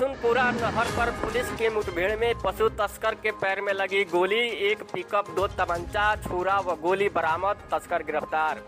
बिशुनपुरा नहर पर पुलिस की मुठभेड़ में पशु तस्कर के पैर में लगी गोली, एक पिकअप, 2 तमंचा, छुरा व गोली बरामद, तस्कर गिरफ्तार।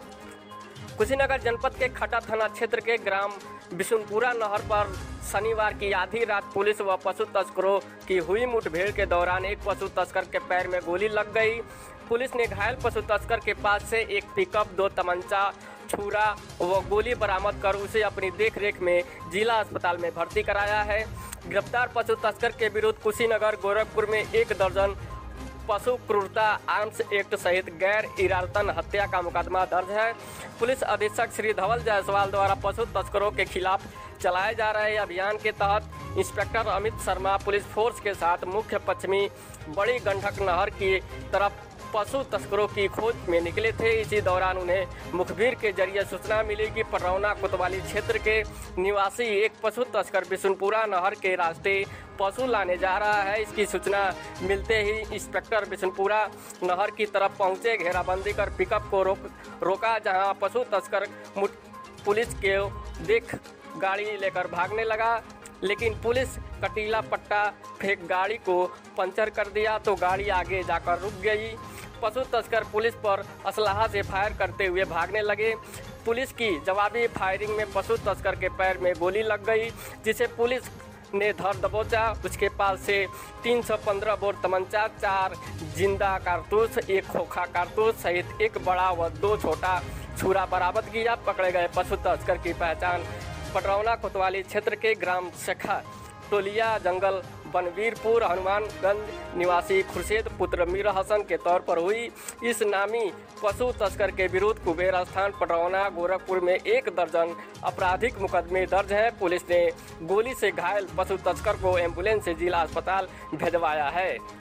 कुशीनगर जनपद के खटा थाना क्षेत्र के ग्राम बिशुनपुरा नहर पर शनिवार की आधी रात पुलिस व पशु तस्करों की हुई मुठभेड़ के दौरान एक पशु तस्कर के पैर में गोली लग गई। पुलिस ने घायल पशु तस्कर के पास से एक पिकअप, 2 तमंचा, छुरा व गोली बरामद कर उसे अपनी देखरेख में जिला अस्पताल में भर्ती कराया है। गिरफ्तार पशु तस्कर के विरुद्ध कुशीनगर, गोरखपुर में 1 दर्जन पशु क्रूरता आर्म्स एक्ट सहित गैर इरादतन हत्या का मुकदमा दर्ज है। पुलिस अधीक्षक श्री धवल जायसवाल द्वारा पशु तस्करों के खिलाफ चलाए जा रहे अभियान के तहत inspector Amit Sharma police force के साथ मुख्य पश्चिमी बड़ी गंडक नहर की तरफ पशु तस्करों की खोज में निकले थे। इसी दौरान उन्हें मुखबिर के जरिए सूचना मिली कि पटरौना कोतवाली क्षेत्र के निवासी एक पशु तस्कर बिशुनपुरा नहर के रास्ते पशु लाने जा रहा है। इसकी सूचना मिलते ही इंस्पेक्टर बिशुनपुरा नहर की तरफ पहुंचे, घेराबंदी कर पिकअप को रोका, जहां पशु तस्कर पुलिस के देख गाड़ी लेकर भागने लगा, लेकिन पुलिस कटीला पट्टा फेंक गाड़ी को पंचर कर दिया तो गाड़ी आगे जाकर रुक गई। पशु तस्कर पुलिस पर असलाहा से फायर करते हुए भागने लगे। पुलिस की जवाबी फायरिंग में पशु तस्कर के पैर में गोली लग गई, जिसे पुलिस ने धर दबोचा। उसके पास से 315 बोर तमंचा, 4 जिंदा कारतूस, 1 खोखा कारतूस सहित 1 बड़ा व 2 छोटा छुरा बरामद किया। पकड़े गए पशु तस्कर की पहचान पटरौना कोतवाली क्षेत्र के ग्राम शेखा टोलिया जंगल बनवीरपुर हनुमानगंज निवासी खुर्शीद पुत्र मीर हसन के तौर पर हुई। इस नामी पशु तस्कर के विरुद्ध कुबेर स्थान, पटरौना, गोरखपुर में 1 दर्जन आपराधिक मुकदमे दर्ज हैं। पुलिस ने गोली से घायल पशु तस्कर को एम्बुलेंस से जिला अस्पताल भिजवाया है।